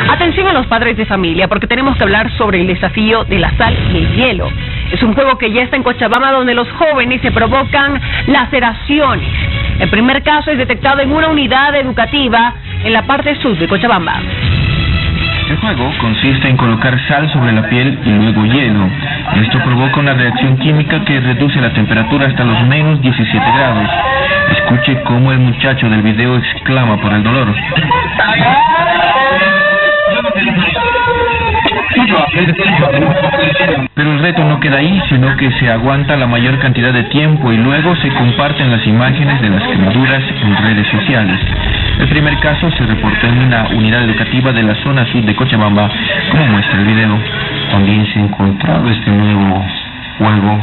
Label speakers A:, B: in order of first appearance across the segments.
A: Atención a los padres de familia, porque tenemos que hablar sobre el desafío de la sal y el hielo. Es un juego que ya está en Cochabamba, donde los jóvenes se provocan laceraciones. El primer caso es detectado en una unidad educativa en la parte sur de Cochabamba.
B: El juego consiste en colocar sal sobre la piel y luego hielo. Esto provoca una reacción química que reduce la temperatura hasta los menos 17 grados. Escuche cómo el muchacho del video exclama por el dolor. Pero el reto no queda ahí, sino que se aguanta la mayor cantidad de tiempo y luego se comparten las imágenes de las quemaduras en redes sociales. El primer caso se reportó en una unidad educativa de la zona sur de Cochabamba, como muestra el video.
C: También se ha encontrado este nuevo juego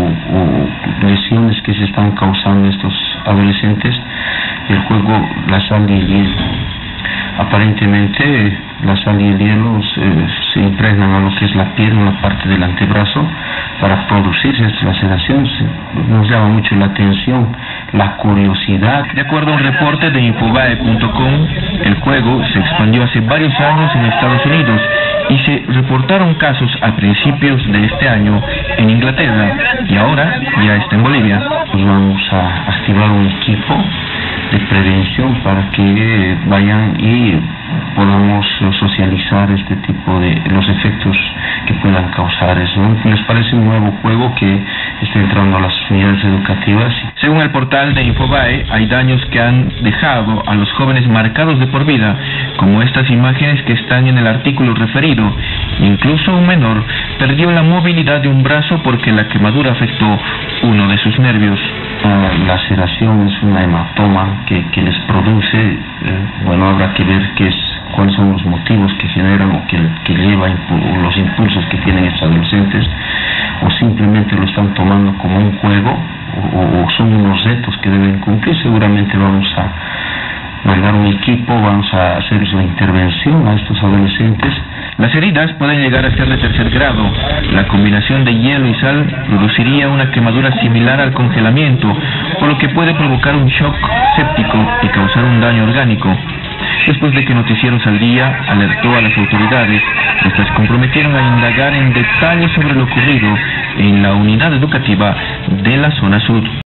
C: o lesiones que se están causando estos adolescentes. El juego La Sal y el Hielo. Aparentemente la sal y el hielo se impregnan a lo que es la piel, en la parte del antebrazo, para producirse estas laceraciones. Nos llama mucho la atención, la curiosidad.
B: De acuerdo a un reporte de Infobae.com, el juego se expandió hace varios años en Estados Unidos y se reportaron casos a principios de este año en Inglaterra y ahora ya está en Bolivia.
C: Pues vamos a activar un equipo de prevención para que vayan y podamos socializar este tipo de los efectos que puedan causar eso. ¿Les parece un nuevo juego que está entrando a las unidades educativas?
B: Según el portal de Infobae, hay daños que han dejado a los jóvenes marcados de por vida, como estas imágenes que están en el artículo referido. Incluso un menor perdió la movilidad de un brazo porque la quemadura afectó uno de sus nervios.
C: La laceración es una hematoma que les produce, bueno, habrá que ver cuáles son los motivos que generan o que llevan los impulsos que tienen estos adolescentes, o simplemente lo están tomando como un juego o son unos retos que deben cumplir. Seguramente vamos a mandar un equipo, vamos a hacer la intervención a estos adolescentes.
B: Las heridas pueden llegar a ser de tercer grado. La combinación de hielo y sal produciría una quemadura similar al congelamiento, por lo que puede provocar un shock séptico y causar un daño orgánico. Después de que Noticieros al Día alertó a las autoridades, estas comprometieron a indagar en detalle sobre lo ocurrido en la unidad educativa de la zona sur.